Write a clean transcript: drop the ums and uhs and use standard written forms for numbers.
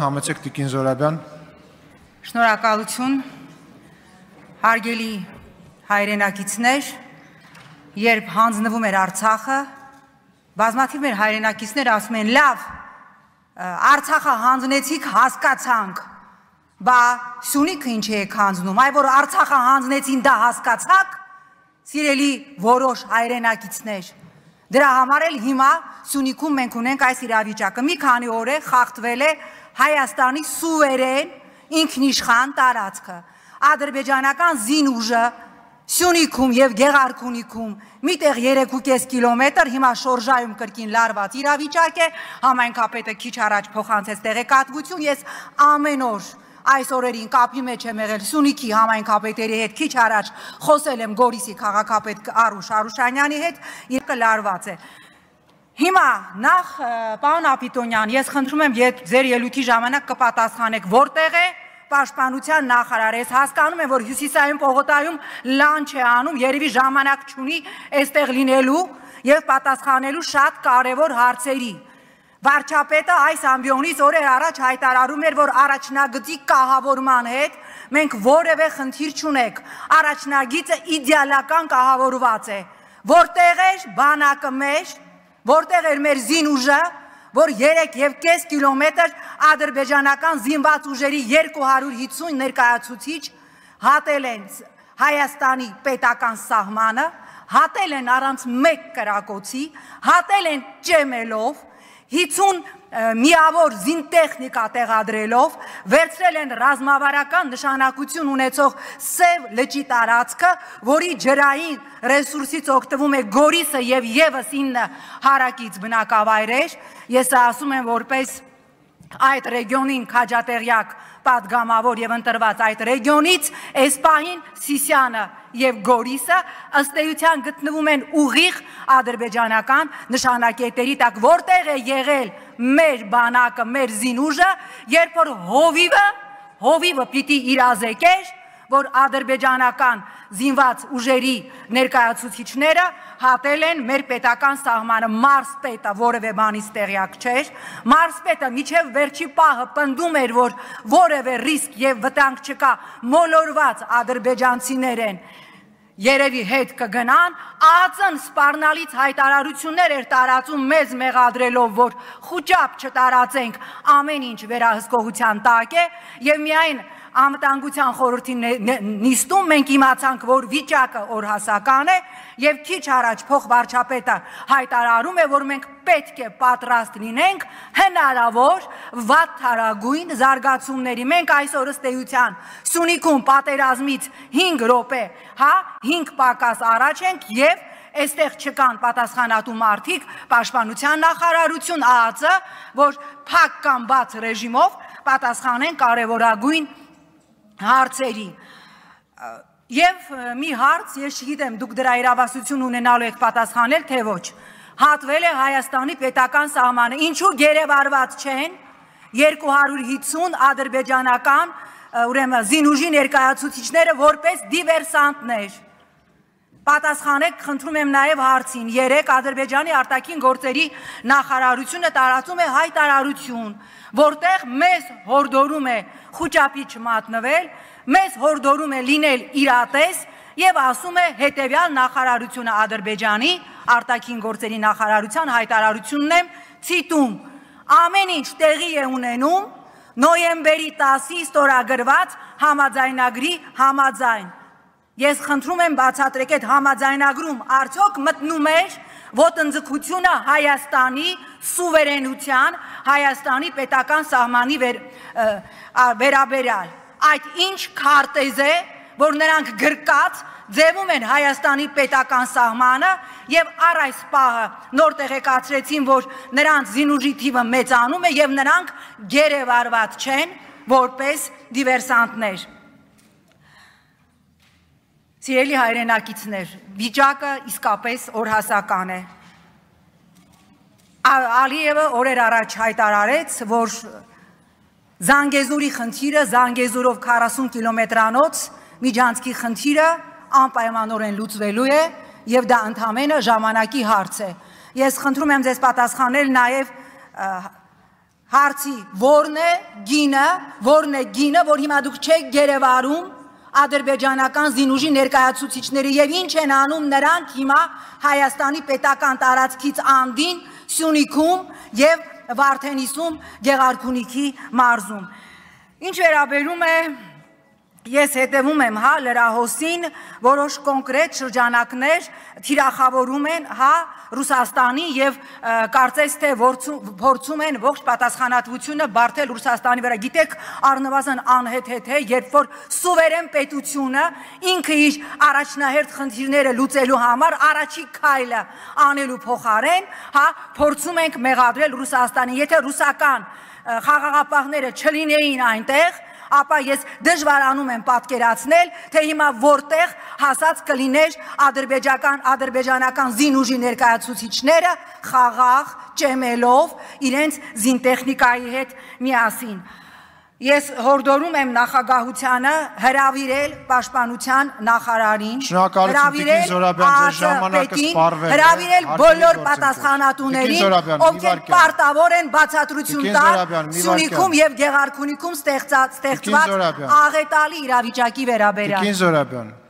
համեցեք Տիկին Զորաբյան։ Շնորհակալություն, հարգելի հայրենակիցներ, երբ հանձնվում էր Արցախը, բազմաթիվ մեր հայրենակիցներ ասում են, լավ, Արցախը հանձնեցիք, հասկացանք, բա Սյունիքը ինչ եք հանձնում, այ որ Արցախը հանձնեցին, դա հասկացաք, սիրելի որոշ հայրենակիցներ, դրա համար էլ հիմա Սյունիքում մենք ունենք այս իրավիճակը, մի քանի օր է խախտվել է Հայաստանի սուվերեն ինքնիշխան տարածքը, ադրբեջանական զինուժը Սյունիքում և Գեղարքունիքում միտեղ 3.5 կիլոմետր հիմա շորժայում կրկին լարված իրավիճակ է, համայնքապետը քիչ առաջ փոխանցեց տեղեկատվություն, ես ամեն օր այս օրերին կապի մեջ եմ եղել Սյունիքի համայնքապետերի հետ, քիչ առաջ խոսել եմ Գորիսի քաղաքապետ Արուշ Արուշանյանի հետ, իրկը լարված է։ Հիմա նախ պարոն Ապիտոնյան, ես խնդրում եմ ձեր ելույթի ժամանակ կպատասխանեք, որտեղ է Պաշտպանության նախարարը, ես հասկանում եմ, որ հյուսիսային պողոտայում լանչ է անում, երևի ժամանակ չունի այստեղ լինելու և պատասխանելու շատ կարևոր հարցերի։ Վարչապետը այս ամբիոնից օրեր առաջ հայտարարում էր, որ առաջնագծի կահավորման հետ մենք որևէ խնդիր չունենք, առաջնագիծը իդեալական կահավորված է, որտեղ էր բանակը մեր, որտեղ էր մեր զինուժը, որ 3.5 կիլոմետր ադրբեջանական զինված ուժերի 250 ներկայացուցիչ հատել են Հայաստանի պետական սահմանը, հատել են առանց մեկ կրակոցի, հատել են ճեմելով, 50 միավոր զինտեխնիկա տեղադրելով, վերցրել են ռազմավարական նշանակություն ունեցող Սև լճի տարածքը, որի ջրային ռեսուրսից օգտվում է Գորիսը և ևս 9 հարակից բնակավայրեր, ես ասում եմ որպես այդ ռեգիոնին քաջատեղյակ պատգամավոր և ընտրված այդ ռեգիոնից Էսպահին, Սիսյանը և Գորիսը ըստ էության գտնվում են ուղիղ ադրբեջանական նշանակետերի տակ, որտեղ է եղել մեր բանակը, մեր զինուժը, երբ որ հովիվը պիտի իրազեկեր, որ ադրբեջանական զինված ուժերի ներկայացուցիչները հատել են մեր պետական սահմանը, Մարսպետը որևէ բանից տեղյակ չէր, Մարսպետը միջև վերջի պահը պնդում էր, որ որևէ ռիսկ և վտանգ չկա, մոլորված ադրբեջանցիներ են, երևի հետ կգնան, ԱԱԾ-ն սպառնալից հայտարարություններ էր տարածում մեզ մեղադրելով, որ խուճապ չտարածենք, ամեն ինչ վերահսկողության տակ է և միայն Անվտանգության խորհրդի նիստում մենք իմացանք, որ վիճակը օրհասական է և քիչ առաջ փոխվարչապետը հայտարարում է, որ մենք պետք է պատրաստ լինենք հնարավոր վատթարագույն զարգացումների։ Մենք այսօր ըստ էության Սյունիքում պատերազմից 5 րոպե, 5 պակաս առաջ ենք և այստեղ չկան պատասխանատու մարդիկ, Պաշտպանության նախարարություն, ԱԱԾ, որ փակ կամ բաց ռեժիմով պատասխանեն կարևորագույն հարցերի և մի հարց, ես չգիտեմ դուք դրա իրավասություն ունենալու եք պատասխանել, թե ոչ, հատվել է Հայաստանի պետական սահմանը, ինչու գերեվարված չեն 250 ադրբեջանական զինուժի ներկայացուցիչները որպես դիվերսանտներ, պատասխանեք, խնդրում եմ նաև հարցին, 3 Ադրբեջանի արտաքին գործերի նախարարությունը տարածում է հայտարարություն, որտեղ մեզ հորդորում է խուճապի չմատնվել, մեզ հորդորում է լինել իրատես և ասում է հետևյալ նախարարությունը Ադրբեջանի արտաքին գործերի նախարարության հայտարարությունն եմ ցիտում, ամեն ինչ տեղի է ունենում նոյեմբերի 10-ի ստորագրված համաձայնագրի համաձայն։ Ես խնդրում եմ բացատրեք այդ համաձայնագրում արդյոք մտնում էր ոտնձգությունը Հայաստանի սուվերենության, Հայաստանի պետական սահմանի վերաբերյալ։ Այդ ինչ քարտեզ է, որ նրանք գրկած ձևում են Հայաստանի պետական սահմանը և առ այս պահը նոր տեղեկացրեցին, որ նրանց զինուժի թիվը մեծանում է և նրանք գերեվարված չեն որպես դիվերսանտներ։ Սիրելի հայրենակիցներ, վիճակը իսկապես օրհասական է։ Ալիևը օրեր առաջ հայտարարեց, որ Զանգեզուրի խնդիրը, Զանգեզուրով 40 կիլոմետրանոց միջանցքի խնդիրը անպայմանորեն լուծվելու է և դա ընդամենը ժամանակի հարց է։ Ես խնդրում եմ ձեզ պատասխանել նաև Հարցի որն է գինը, որ հիմա դուք չեք գերեվարում ադրբեջանական զինուժի ներկայացուցիչները եւ ինչ են անում նրանք հիմա Հայաստանի պետական տարածքից անդին Սյունիքում եւ Վարդենիսում Գեղարքունիքի մարզում։ Ինչ վերաբերում է Ես հետևում եմ լրահոսին, որոշ կոնկրետ շրջանակներ թիրախավորում են Ռուսաստանի եւ կարծես թե փորձում են ողջ պատասխանատվությունը բարթել Ռուսաստանի վրա։ Գիտեք, առնվազն անհեթեթ է, երբ որ սուվերեն պետությունը ինքը իր առաջնահերթ խնդիրները լուծելու համար առաջի քայլը անելու փոխարեն, փորձում ենք մեղադրել Ռուսաստանին։ Եթե ռուսական խաղաղապահները չլինեին այնտեղ, ապա ես դժվարանում եմ պատկերացնել, թե հիմա որտեղ հասած կլիներ ադրբեջանական զինուժի ներկայացուցիչները խաղաղ ճեմելով իրենց զինտեխնիկայի հետ միասին։ Ես հորդորում եմ նախագահությանը հրավիրել պաշտպանության նախարարին, հրավիրել բոլոր պատասխանատուներին, ովքեր պարտավոր են բացատրություն տալ Սյունիքում եւ Գեղարքունիքում ստեղծված աղետալի իրավիճակի վերաբերյալ։